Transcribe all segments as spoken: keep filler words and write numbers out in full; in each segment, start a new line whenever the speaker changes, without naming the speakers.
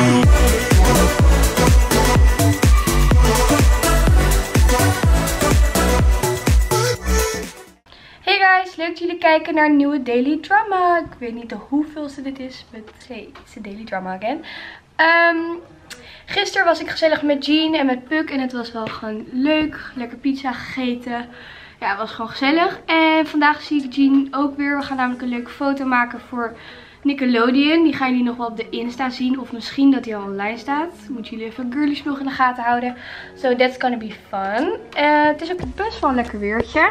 Leuk dat jullie kijken naar een nieuwe daily drama. Ik weet niet de hoeveelste dit is, but hey, it's a daily drama again. Um, gisteren was ik gezellig met Jean en met Puck en het was wel gewoon leuk. Lekker pizza gegeten. Ja, het was gewoon gezellig. En vandaag zie ik Jean ook weer. We gaan namelijk een leuke foto maken voor Nickelodeon. Die gaan jullie nog wel op de Insta zien. Of misschien dat die al online staat. Moeten jullie even Girlies nog in de gaten houden. So that's gonna be fun. Uh, het is ook best wel een lekker weertje.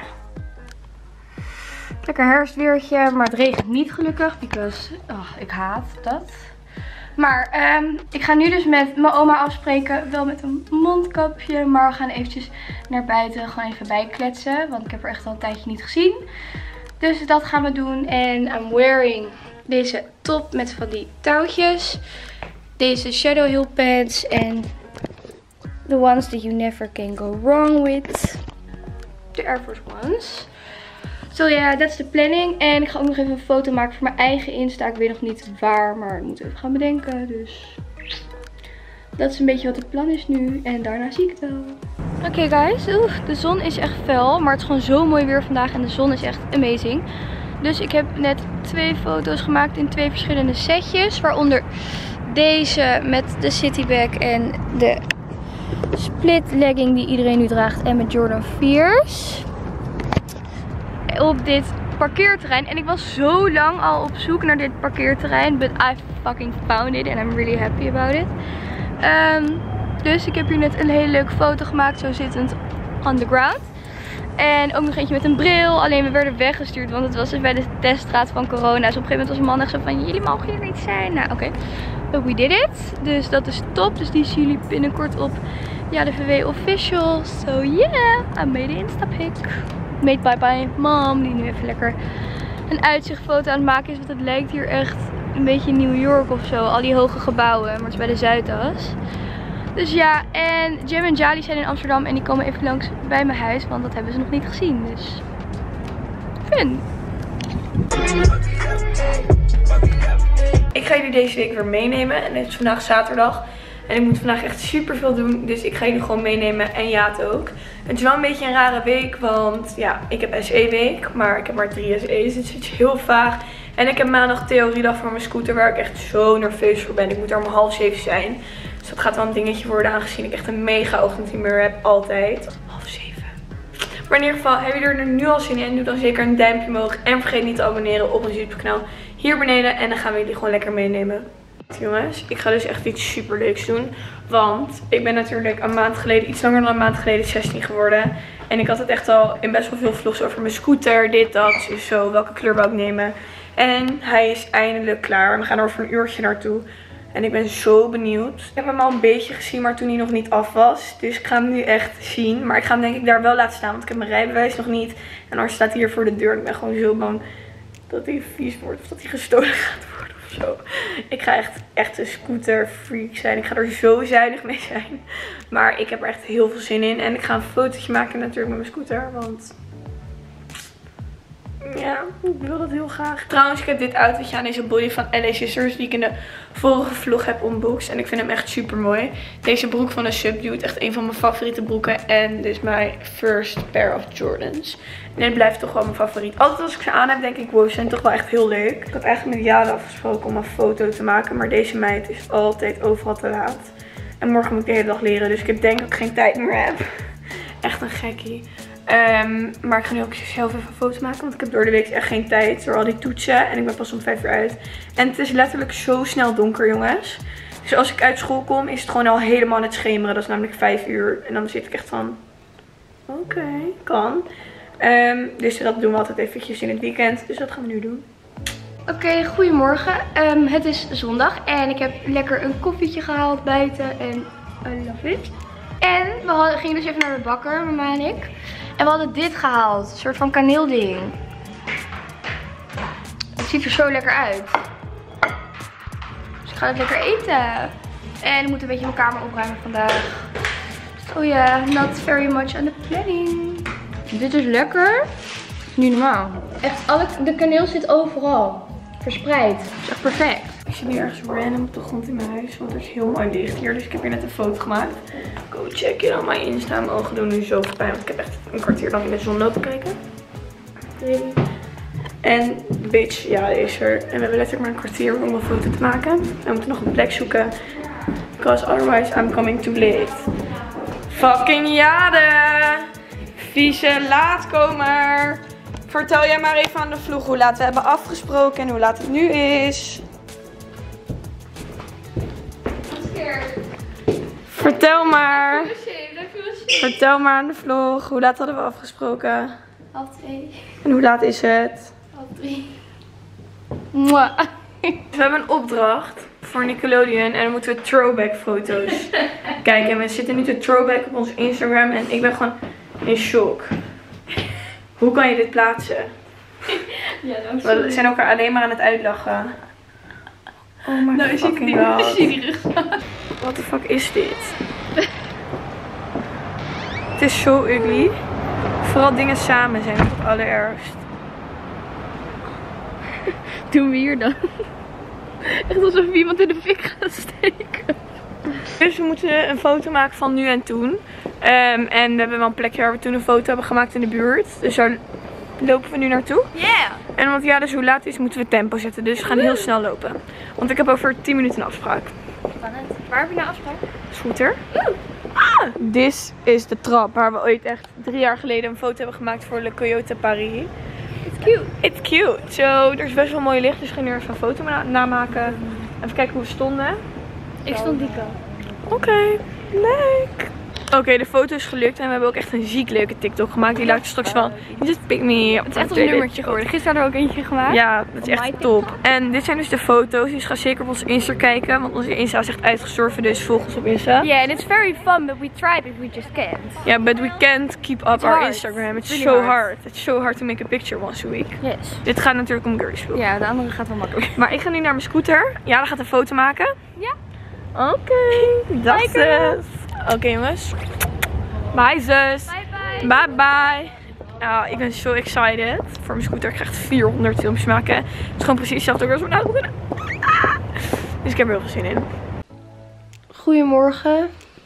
Lekker herfstweertje, maar het regent niet gelukkig, because oh, ik haat dat. Maar um, ik ga nu dus met mijn oma afspreken, wel met een mondkapje, maar we gaan eventjes naar buiten, gewoon even bijkletsen, want ik heb haar echt al een tijdje niet gezien. Dus dat gaan we doen en I'm wearing deze top met van die touwtjes, deze Shadow Heel pants en the ones that you never can go wrong with, de Air Force Ones. So ja, yeah, that's the planning. En ik ga ook nog even een foto maken voor mijn eigen Insta. Ik weet nog niet waar, maar ik moet even gaan bedenken. Dus dat is een beetje wat het plan is nu. En daarna zie ik het wel. Oké okay guys, oeh, de zon is echt fel. Maar het is gewoon zo mooi weer vandaag en de zon is echt amazing. Dus ik heb net twee foto's gemaakt in twee verschillende setjes. Waaronder deze met de citybag en de split legging die iedereen nu draagt. En met Jordan viers. Op dit parkeerterrein. En ik was zo lang al op zoek naar dit parkeerterrein. But I fucking found it. And I'm really happy about it. Um, dus ik heb hier net een hele leuke foto gemaakt. Zo zittend on the ground. En ook nog eentje met een bril. Alleen we werden weggestuurd. Want het was dus bij de teststraat van corona. Dus op een gegeven moment was een man echt zo van. Jullie mogen hier niet zijn. Nou oké. Okay. But we did it. Dus dat is top. Dus die zien jullie binnenkort op ja, de V W official. So yeah. I made an Insta pic. Made by my mom, die nu even lekker een uitzichtfoto aan het maken is. Want het lijkt hier echt een beetje New York of zo. Al die hoge gebouwen, maar het is bij de Zuidas. Dus ja, en Jem en Jali zijn in Amsterdam en die komen even langs bij mijn huis. Want dat hebben ze nog niet gezien, dus fun. Ik ga jullie deze week weer meenemen en het is vandaag zaterdag. En ik moet vandaag echt super veel doen, dus ik ga jullie gewoon meenemen en Jaat ook. Het is wel een beetje een rare week, want ja, ik heb S E week, maar ik heb maar drie S E's, dus het is heel vaag. En ik heb maandag theoriedag voor mijn scooter, waar ik echt zo nerveus voor ben. Ik moet daar om half zeven zijn, dus dat gaat wel een dingetje worden, aangezien ik echt een mega ochtendhumeur heb, altijd. Half zeven. Maar in ieder geval, hebben jullie er nu al zin in? Doe dan zeker een duimpje omhoog en vergeet niet te abonneren op mijn YouTube kanaal hier beneden. En dan gaan we jullie gewoon lekker meenemen. Jongens, ik ga dus echt iets super leuks doen. Want ik ben natuurlijk een maand geleden, iets langer dan een maand geleden, zestien geworden. En ik had het echt al in best wel veel vlogs over mijn scooter, dit, dat, dus zo, welke kleur wou ik nemen. En hij is eindelijk klaar. We gaan er over een uurtje naartoe. En ik ben zo benieuwd. Ik heb hem al een beetje gezien, maar toen hij nog niet af was. Dus ik ga hem nu echt zien. Maar ik ga hem denk ik daar wel laten staan, want ik heb mijn rijbewijs nog niet. En anders staat hij hier voor de deur. Ik ben gewoon zo bang dat hij vies wordt of dat hij gestolen gaat worden. Zo. Ik ga echt, echt een scooter freak zijn. Ik ga er zo zuinig mee zijn. Maar ik heb er echt heel veel zin in. En ik ga een fotootje maken natuurlijk met mijn scooter. Want ja, ik wil dat heel graag. Trouwens, ik heb dit outfitje aan, deze body van L A Sisters. Die ik in de vorige vlog heb unboxed. En ik vind hem echt super mooi. Deze broek van de Subdued. Echt een van mijn favoriete broeken. En dit is mijn first pair of Jordans. En dit blijft toch wel mijn favoriet. Altijd als ik ze aan heb, denk ik, wow, ze zijn toch wel echt heel leuk. Ik had eigenlijk met Jade afgesproken om een foto te maken. Maar deze meid is altijd overal te laat. En morgen moet ik de hele dag leren. Dus ik heb denk dat ik geen tijd meer heb. Echt een gekkie. Um, maar ik ga nu ook zelf even een foto maken. Want ik heb door de week echt geen tijd. Door al die toetsen. En ik ben pas om vijf uur uit. En het is letterlijk zo snel donker, jongens. Dus als ik uit school kom, is het gewoon al helemaal aan het schemeren. Dat is namelijk vijf uur. En dan zit ik echt van, oké, okay, kan. Um, dus dat doen we altijd eventjes in het weekend. Dus dat gaan we nu doen. Oké, okay, goedemorgen. Um, het is zondag. En ik heb lekker een koffietje gehaald buiten. En I love it. En we hadden, gingen dus even naar de bakker, mama en ik. En we hadden dit gehaald. Een soort van kaneelding. Het ziet er zo lekker uit. Dus ik ga het lekker eten. En ik moet een beetje mijn kamer opruimen vandaag. Oh ja, yeah, not very much on the planning. Dit is lekker. Niet normaal. Echt, alle, de kaneel zit overal. Verspreid. Dat is echt perfect.
Ik zit nu ergens random op de grond in mijn huis, want er is heel mooi licht hier. Dus ik heb hier net een foto gemaakt. Go check it on mijn Insta. Mijn ogen doen nu zo pijn, want ik heb echt een kwartier lang in de zon lopen kijken. Drie. En bitch, ja, die is er. En we hebben letterlijk maar een kwartier om een foto te maken. En we moeten nog een plek zoeken. Because otherwise I'm coming too late. Fucking jade! Vieze laatkomer! Vertel jij maar even aan de vlog hoe laat we hebben afgesproken en hoe laat het nu is. Vertel maar. Vertel maar aan de vlog. Hoe laat hadden we afgesproken?
Half twee.
En hoe laat is het?
Half drie. Mwah.
We hebben een opdracht voor Nickelodeon en dan moeten we throwback foto's kijken. En we zitten nu te throwback op ons Instagram en ik ben gewoon in shock. Hoe kan je dit plaatsen?
Ja, dat
we zijn elkaar alleen maar aan het uitlachen. Oh my
nou,
fucking
god.
god. What the fuck is dit? Het is zo ugly. Vooral dingen samen zijn het allerergst.
Doen we hier dan? Echt alsof iemand in de fik gaat steken.
Dus we moeten een foto maken van nu en toen. Um, en we hebben wel een plekje waar we toen een foto hebben gemaakt in de buurt. Dus daar lopen we nu naartoe.
Ja. Yeah.
En want ja, dus hoe laat het is moeten we tempo zetten. Dus we gaan heel snel lopen. Want ik heb over tien minuten een afspraak.
Spannend. Waar heb je nou afspraak?
Scooter. Ah, dit is de trap waar we ooit echt drie jaar geleden een foto hebben gemaakt voor Le Coyote Paris.
It's cute.
It's cute. Zo, er is best wel mooi licht, dus we gaan nu even een foto na namaken. Even kijken hoe we stonden.
Ik stond die kant.
Oké, okay, leuk. Oké, okay, de foto is gelukt en we hebben ook echt een ziek leuke TikTok gemaakt. Die laat je straks wel. You just pick me up.
Het is echt een nummertje geworden. Gisteren hadden we ook eentje gemaakt.
Ja, dat is echt top. En dit zijn dus de foto's. Dus ga zeker op onze Insta kijken. Want onze Insta is echt uitgestorven. Dus volg ons op Insta.
Ja, yeah, and it's very fun, but we tried, but we just can't.
Yeah, but we can't keep up
it's
our
hard.
Instagram. It's,
it's
really
so
hard.
hard.
It's so hard to make a picture once a week.
Yes.
Dit gaat natuurlijk om girls.
Ja, de andere gaat wel makkelijk.
Maar ik ga nu naar mijn scooter. Ja, dan gaat een foto maken.
Ja.
Oké, okay, dat is het. Oké okay, jongens. Bye zus.
Bye bye.
Bye bye. Nou, ik ben zo excited. Voor mijn scooter. Ik ga echt vierhonderd filmpjes maken. Het is gewoon precies hetzelfde als we nou doen. Dus ik heb er heel veel zin in.
Goedemorgen.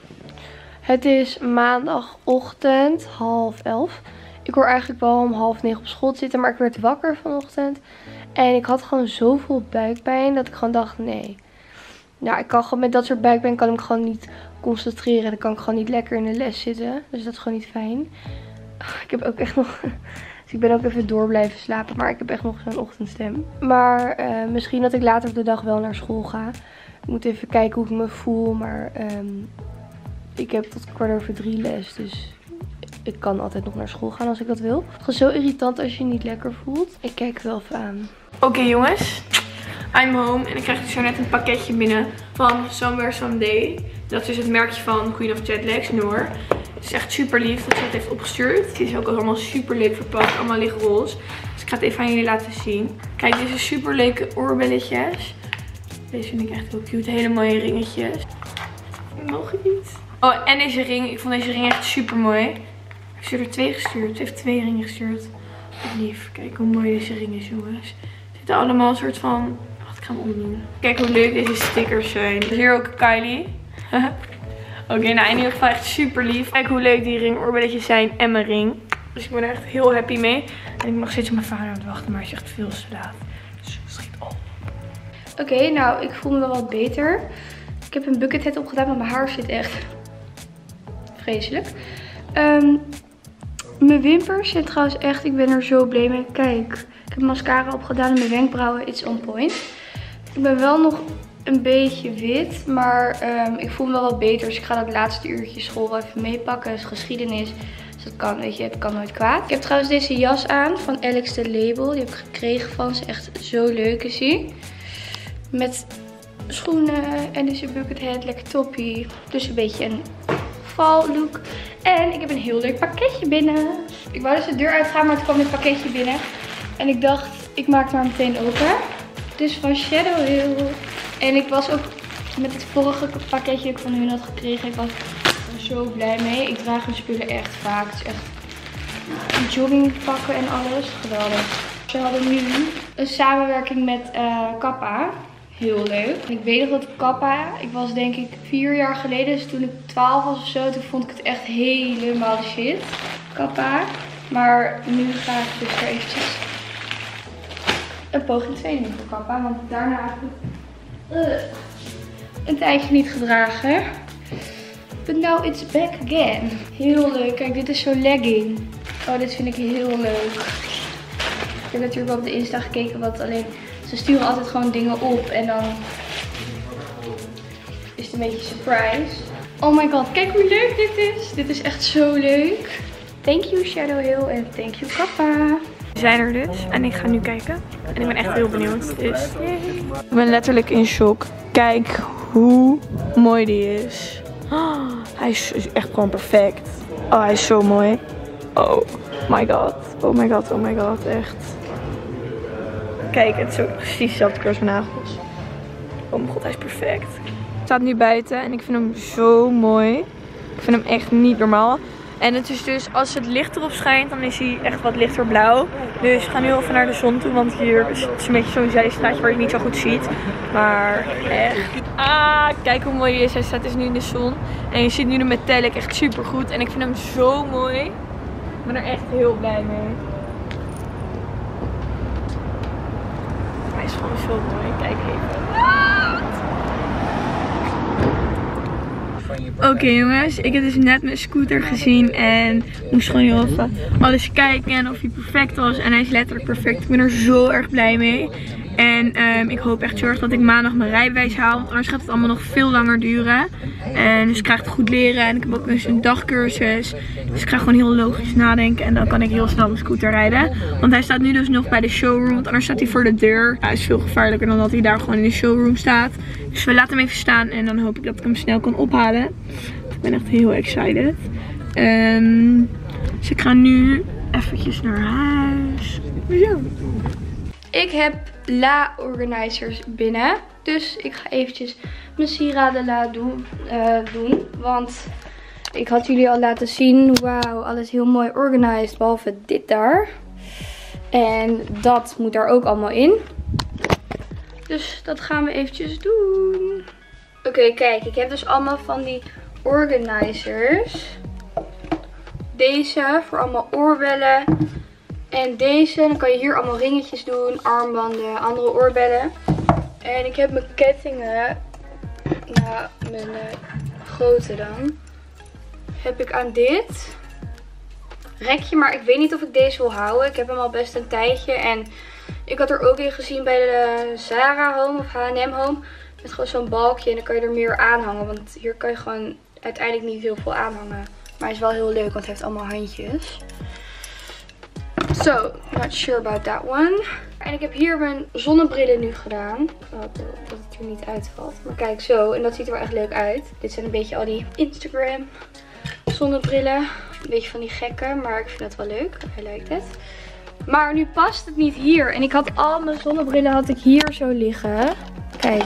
Het is maandagochtend, half elf. Ik hoor eigenlijk wel om half negen op school te zitten, maar ik werd wakker vanochtend. En ik had gewoon zoveel buikpijn dat ik gewoon dacht, nee. Nou, ik kan gewoon met dat soort buikpijn kan ik gewoon niet concentreren. Dan kan ik gewoon niet lekker in de les zitten. Dus dat is gewoon niet fijn. Ik heb ook echt nog... Dus ik ben ook even door blijven slapen. Maar ik heb echt nog zo'n ochtendstem. Maar uh, misschien dat ik later op de dag wel naar school ga. Ik moet even kijken hoe ik me voel. Maar um, ik heb tot kwart over drie les. Dus ik kan altijd nog naar school gaan als ik dat wil. Het is zo irritant als je je niet lekker voelt. Ik kijk wel even aan.
Oké okay, jongens. I'm home en ik krijg dus zo net een pakketje binnen van Somewhere Someday. Dat is dus het merkje van Queen of Jetlags, Noor. Het is echt super lief dat ze het heeft opgestuurd. Het is ook allemaal super leuk verpakt, allemaal lichtroze. Dus ik ga het even aan jullie laten zien. Kijk, deze super leuke oorbelletjes. Deze vind ik echt heel cute, hele mooie ringetjes. Nog iets. Oh, en deze ring. Ik vond deze ring echt super mooi. Ik heb er twee gestuurd. Ze heeft twee ringen gestuurd. Lief. Kijk hoe mooi deze ring is, jongens. Ze zitten allemaal een soort van... Ik ga hem omdoen. Kijk hoe leuk deze stickers zijn. Hier ook Kylie. Oké, okay, nou in ieder geval echt super lief. Kijk hoe leuk die ring oorbelletjes zijn en mijn ring. Dus ik ben er echt heel happy mee. En ik mag steeds op mijn vader aan het wachten, maar hij is echt veel te laat. Dus schiet op.
Oké, okay, nou ik voel me wel wat beter. Ik heb een bucket hat opgedaan, want mijn haar zit echt vreselijk. Um, mijn wimpers zijn trouwens echt, ik ben er zo blij mee. Kijk, ik heb mascara opgedaan en mijn wenkbrauwen, it's on point. Ik ben wel nog een beetje wit, maar um, ik voel me wel wat beter. Dus ik ga dat laatste uurtje school wel even meepakken. Het is geschiedenis, dus dat kan, weet je, het kan nooit kwaad. Ik heb trouwens deze jas aan van Alex the Label. Die heb ik gekregen van ze, echt zo leuk is die. Met schoenen en deze bucket hat, lekker toppie. Dus een beetje een vallook. En ik heb een heel leuk pakketje binnen. Ik wou dus de deur uitgaan, maar toen kwam dit pakketje binnen. En ik dacht, ik maak het maar meteen open. Het is van Shadow Hill. En ik was ook met het vorige pakketje dat ik van hun had gekregen. Ik was er zo blij mee. Ik draag hun spullen echt vaak. Het is echt joggingpakken en alles. Geweldig. Ze hadden nu een samenwerking met uh, Kappa. Heel leuk. En ik weet nog dat Kappa, ik was denk ik vier jaar geleden, dus toen ik twaalf was of zo, toen vond ik het echt helemaal shit. Kappa. Maar nu ga ik dus er eventjes een poging twee doen voor Kappa, want daarna heb ik uh, een tijdje niet gedragen. But now it's back again. Heel leuk. Kijk, dit is zo'n legging. Oh, dit vind ik heel leuk. Ik heb natuurlijk wel op de Insta gekeken wat alleen... Ze sturen altijd gewoon dingen op en dan is het een beetje surprise. Oh my god, kijk hoe leuk dit is. Dit is echt zo leuk. Thank you Shadow Hill en thank you Kappa.
We zijn er dus en ik ga nu kijken. En ik ben echt heel benieuwd. Dus ik ben letterlijk in shock. Kijk hoe mooi die is. Oh, hij is echt gewoon perfect. Oh, hij is zo mooi. Oh my god. Oh my god, oh my god, echt. Kijk, het is ook precies dezelfde kleur als mijn nagels. Oh mijn god, hij is perfect. Hij staat nu buiten en ik vind hem zo mooi. Ik vind hem echt niet normaal. En het is dus, als het licht erop schijnt, dan is hij echt wat lichter blauw. Dus ik ga nu even naar de zon toe, want hier is het een beetje zo'n zijstraatje waar je niet zo goed ziet. Maar echt. Ah, kijk hoe mooi hij is. Hij staat dus nu in de zon. En je ziet nu de metallic echt super goed. En ik vind hem zo mooi. Ik ben er echt heel blij mee. Hij is gewoon zo mooi. Kijk even. Oké okay, jongens, ik heb dus net mijn scooter gezien en moest gewoon heel even alles kijken en of hij perfect was. En hij is letterlijk perfect. Ik ben er zo erg blij mee. En um, ik hoop echt zo erg dat ik maandag mijn rijbewijs haal. Want anders gaat het allemaal nog veel langer duren. En dus ik krijg het goed leren. En ik heb ook dus een dagcursus. Dus ik ga gewoon heel logisch nadenken. En dan kan ik heel snel mijn scooter rijden. Want hij staat nu dus nog bij de showroom. Want anders staat hij voor de deur. Hij is veel gevaarlijker dan dat hij daar gewoon in de showroom staat. Dus we laten hem even staan. En dan hoop ik dat ik hem snel kan ophalen. Ik ben echt heel excited. Um, dus ik ga nu eventjes naar huis. Zo.
Ik heb La Organizers binnen. Dus ik ga eventjes mijn sieraden La doen, uh, doen. Want ik had jullie al laten zien. Wauw, alles heel mooi organized. Behalve dit daar. En dat moet daar ook allemaal in. Dus dat gaan we eventjes doen. Oké, okay, kijk. Ik heb dus allemaal van die organizers. Deze voor allemaal oorbellen. En deze, dan kan je hier allemaal ringetjes doen, armbanden, andere oorbellen. En ik heb mijn kettingen, nou mijn uh, grote dan, heb ik aan dit rekje. Maar ik weet niet of ik deze wil houden. Ik heb hem al best een tijdje. En ik had er ook in gezien bij de Zara Home of H en M Home. Met gewoon zo'n balkje en dan kan je er meer aanhangen. Want hier kan je gewoon uiteindelijk niet heel veel aanhangen. Maar hij is wel heel leuk, want hij heeft allemaal handjes. So, not sure about that one. En ik heb hier mijn zonnebrillen nu gedaan. Oh, dat het er niet uitvalt. Maar kijk zo. En dat ziet er wel echt leuk uit. Dit zijn een beetje al die Instagram zonnebrillen. Een beetje van die gekke. Maar ik vind het wel leuk. I like it. Maar nu past het niet hier. En ik had al mijn zonnebrillen had ik hier zo liggen. Kijk.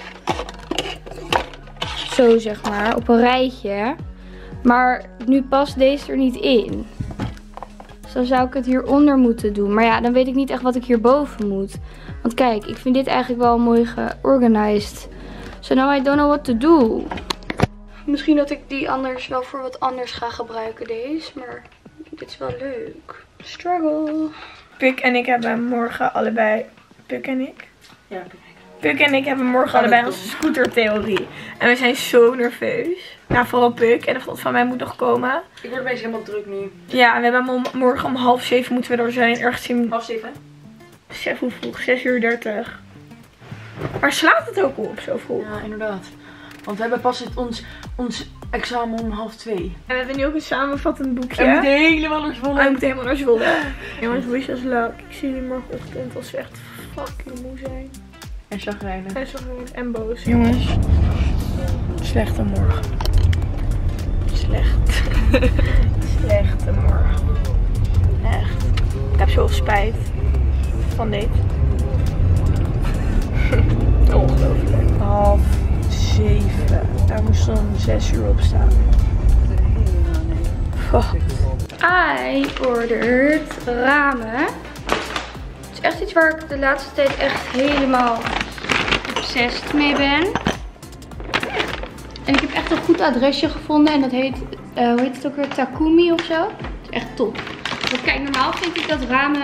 Zo zeg maar. Op een rijtje. Maar nu past deze er niet in. Dus dan zou ik het hieronder moeten doen. Maar ja, dan weet ik niet echt wat ik hierboven moet. Want kijk, ik vind dit eigenlijk wel mooi georganized. So now I don't know what to do. Misschien dat ik die anders wel voor wat anders ga gebruiken, deze. Maar dit is wel leuk. Struggle.
Puk en ik hebben morgen allebei... Puk en ik?
Ja, Puk.
Puk en ik hebben morgen allebei onze scootertheorie. En we zijn zo nerveus. Nou, vooral Puk. En de van mij moet nog komen.
Ik word opeens helemaal druk nu.
Ja, en we hebben om, morgen om half zeven moeten we er zijn. Ergens in...
Half zeven?
Zes, hoe vroeg? zes uur dertig. Maar slaat het ook op zo vroeg?
Ja, inderdaad. Want we hebben pas het, ons, ons examen om half twee.
En we hebben nu ook een samenvattend boekje.
We moeten helemaal naar Zwolle.
We moeten helemaal naar Zwolle. Jongens, wish us luck. Ik zie jullie morgenochtend als we echt fucking moe zijn.
En chagrijnig.
En chagrijnig en boos. Jongens, slechte morgen. Slecht. Slechte morgen. Echt. Ik heb zoveel spijt van dit. Ongelooflijk. Half zeven. Daar moest dan zes uur op staan. Fuck.
I ordered ramen. Het is echt iets waar ik de laatste tijd echt helemaal obsessed mee ben. En ik heb echt een goed adresje gevonden. En dat heet, uh, hoe heet het ook weer? Takumi of zo. Dat is echt top. Want kijk, normaal vind ik dat ramen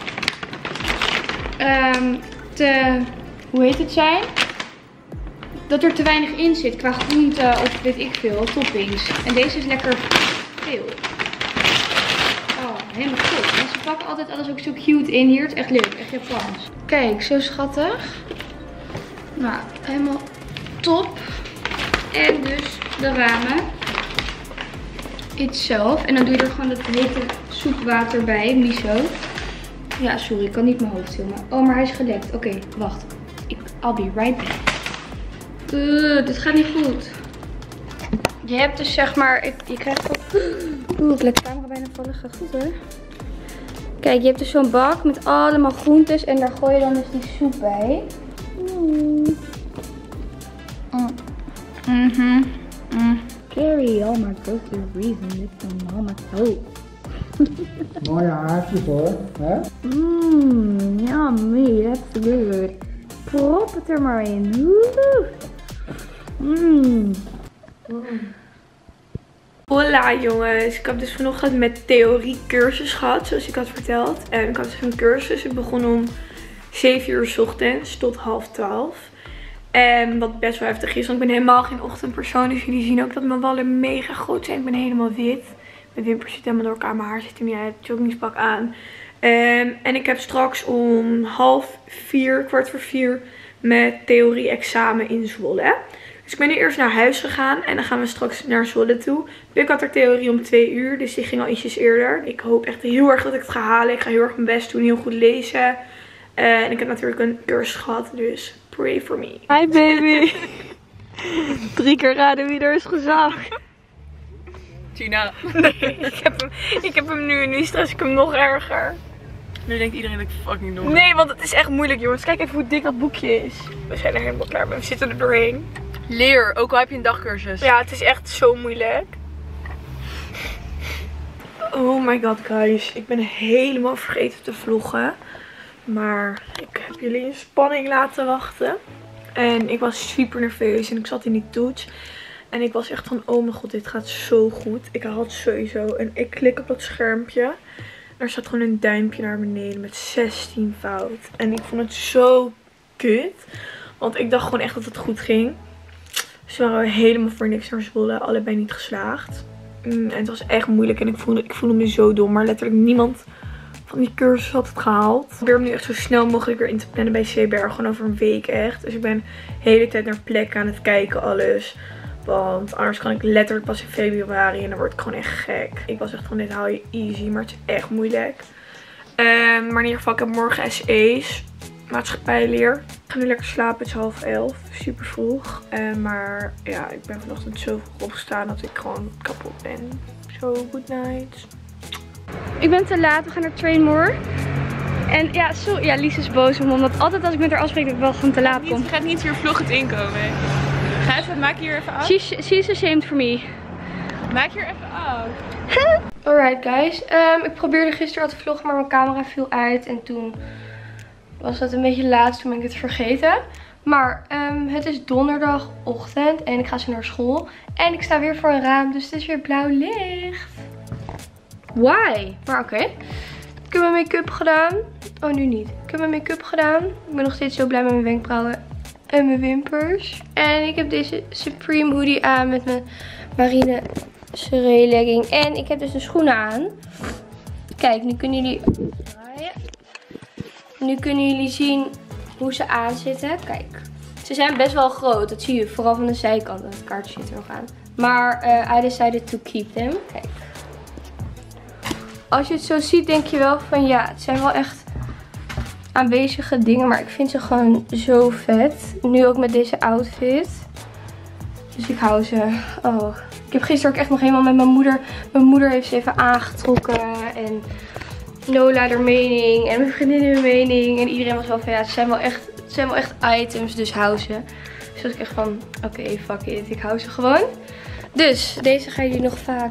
um, te, hoe heet het zijn? Dat er te weinig in zit qua groente of weet ik veel, toppings. En deze is lekker veel. Oh, helemaal top. En ze pakken altijd alles ook zo cute in hier. Het is echt leuk, echt Japans. Kijk, zo schattig. Nou, helemaal top. En dus de ramen. Itself. En dan doe je er gewoon dat hete soepwater bij, miso. Ja, sorry, ik kan niet mijn hoofd filmen. Oh, maar hij is gelekt. Oké, okay, wacht. Ik, I'll be right back. Uh, dit gaat niet goed. Je hebt dus zeg maar, ik, je krijgt ook... Oeh, ik laat de camera bijna vallen. Gaat goed hoor. Kijk, je hebt dus zo'n bak met allemaal groentes en daar gooi je dan dus die soep bij. Mm. Mm. Mm-hmm. Mm. Carry all my grocery reason with some mama soap.
Mooie haartjes hoor, hè?
Mmm, yummy, that's good. Prop het er maar in. Mmm.
Hola jongens, ik heb dus vanochtend met theorie cursus gehad, zoals ik had verteld. En ik had dus een cursus, ik begon om zeven uur 's ochtends tot half twaalf. En wat best wel heftig is, want ik ben helemaal geen ochtendpersoon. Dus jullie zien ook dat mijn wallen mega groot zijn. Ik ben helemaal wit. Mijn wimpers zitten helemaal door elkaar, mijn haar zit er niet uit, joggingspak aan. Um, en ik heb straks om half vier, kwart voor vier, met theorie-examen in Zwolle. Dus ik ben nu eerst naar huis gegaan en dan gaan we straks naar Zwolle toe. Ik had er theorie om twee uur, dus die ging al ietsjes eerder. Ik hoop echt heel erg dat ik het ga halen. Ik ga heel erg mijn best doen, heel goed lezen. Uh, en ik heb natuurlijk een cursus gehad, dus pray for me.
Hi baby. Drie keer raden wie er is gezaagd.
Gina. Nee, ik heb hem, ik heb hem nu en nu stress ik hem nog erger.
Nu denkt iedereen dat ik fucking dom ben.
Nee, want het is echt moeilijk jongens. Kijk even hoe dik dat boekje is. We zijn er helemaal klaar mee. We zitten er doorheen.
Leer, ook al heb je een dagcursus.
Ja, het is echt zo moeilijk. Oh my god guys. Ik ben helemaal vergeten te vloggen. Maar ik heb jullie in spanning laten wachten. En ik was super nerveus en ik zat in die toets. En ik was echt van, oh mijn god, dit gaat zo goed. Ik haal het sowieso. En ik klik op dat schermpje. Er staat gewoon een duimpje naar beneden met zestien fout. En ik vond het zo kut. Want ik dacht gewoon echt dat het goed ging. Dus we waren helemaal voor niks naar Zwolle. Allebei niet geslaagd. En het was echt moeilijk. En ik voelde, ik voelde me zo dom. Maar letterlijk niemand van die cursus had het gehaald. Ik probeer hem nu echt zo snel mogelijk weer in te plannen bij C B R. Gewoon over een week echt. Dus ik ben de hele tijd naar plekken aan het kijken alles. Want anders kan ik letterlijk pas in februari en dan word ik gewoon echt gek. Ik was echt van, dit haal je easy, maar het is echt moeilijk. Um, maar in ieder geval, ik heb morgen S E's. Maatschappijleer. Ik ga nu lekker slapen, het is half elf. Super vroeg. Uh, maar ja, ik ben vanochtend zo vroeg opgestaan dat ik gewoon kapot ben. Zo, good night.
Ik ben te laat, we gaan naar Trainmore. En ja, sorry, ja, Lies is boos om omdat altijd als ik met haar afspreek dat ik wel gewoon te laat kom.
Je gaat niet weer vlog het inkomen. Ga even, maak hier even af.
She's, she's ashamed for me.
Maak hier even af.
Alright guys, um, ik probeerde gisteren al te vloggen, maar mijn camera viel uit. En toen was dat een beetje laat, toen ben ik het vergeten. Maar um, het is donderdagochtend en ik ga zo naar school. En ik sta weer voor een raam, dus het is weer blauw licht. Why? Maar oké. Okay. Ik heb mijn make-up gedaan. Oh, nu niet. Ik heb mijn make-up gedaan. Ik ben nog steeds zo blij met mijn wenkbrauwen en mijn wimpers. En ik heb deze Supreme hoodie aan met mijn marine seree legging. En ik heb dus de schoenen aan. Kijk, nu kunnen jullie draaien. Nu kunnen jullie zien hoe ze aanzitten. Kijk, ze zijn best wel groot. Dat zie je vooral van de zijkant. Het kaartje zit er nog aan. Maar uh, I decided to keep them. Kijk. Als je het zo ziet, denk je wel van ja, het zijn wel echt aanwezige dingen. Maar ik vind ze gewoon zo vet. Nu ook met deze outfit. Dus ik hou ze. Oh. Ik heb gisteren ook echt nog helemaal met mijn moeder. Mijn moeder heeft ze even aangetrokken. En Nola haar mening. En mijn vriendin haar mening. En iedereen was wel van ja, het zijn wel echt, het zijn wel echt items. Dus hou ze. Dus was ik echt van oké, okay, fuck it. Ik hou ze gewoon. Dus deze gaan jullie nog vaak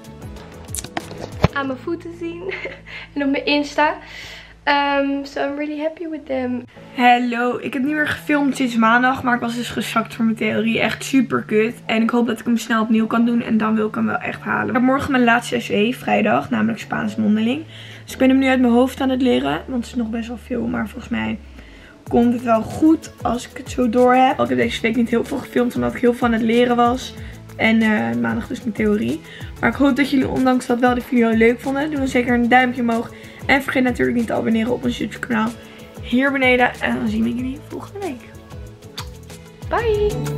aan mijn voeten zien. En op mijn Insta. Um, so I'm really happy with them.
Hallo, ik heb niet meer gefilmd sinds maandag, maar ik was dus gezakt voor mijn theorie. Echt super kut. En ik hoop dat ik hem snel opnieuw kan doen en dan wil ik hem wel echt halen. Ik heb morgen mijn laatste S W, vrijdag, namelijk Spaans mondeling. Dus ik ben hem nu uit mijn hoofd aan het leren, want het is nog best wel veel, maar volgens mij komt het wel goed als ik het zo door heb. Ik heb deze week niet heel veel gefilmd, omdat ik heel veel aan het leren was. En uh, maandag dus mijn theorie. Maar ik hoop dat jullie ondanks dat wel de video leuk vonden. Doe dan zeker een duimpje omhoog. En vergeet natuurlijk niet te abonneren op ons YouTube kanaal hier beneden. En dan zien we jullie volgende week.
Bye!